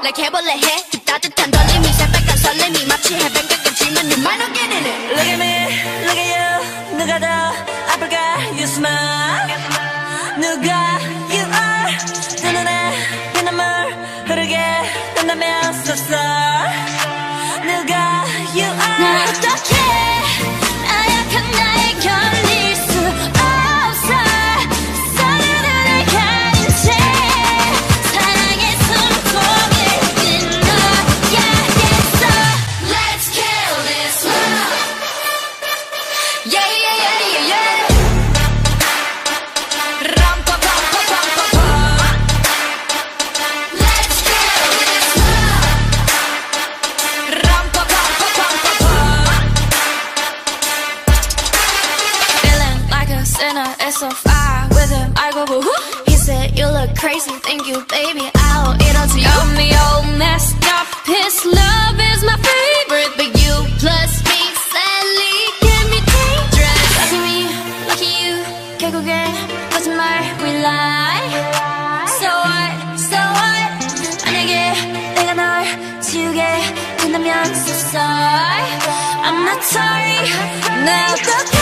날 개벌레 해 그 따뜻한 떨림이 새빨간 설렘이 마치 해변가끔 질문 눈만 안 getting it. Look at me, look at you. 누가 더 아플까? You smile. 누가 you are. 두 눈에 피눈물 흐르게 된다면 so sorry. 누가 you are. 날 어떡해 나약한 나에 걸릴 수 없어 서로를 가린 채 사랑의 숨통을 끊어야겠어. Let's kill this love. Yeah yeah yeah yeah yeah. 람파파파파파파. Let's kill this love. 람파파파파파파. Feeling like a sinner, it's so far with him. I go boo hoo. He said you look crazy, thank you, baby. I'll eat all to you. Got me all messed up. His love is my favorite, but you plus me sadly can be dangerous. Lucky me, lucky you. 결국엔 거짓말 we lie. So what, so what? 만약에 내가 널 지우게 된다면 so sorry. I'm not sorry. 나 어떡해?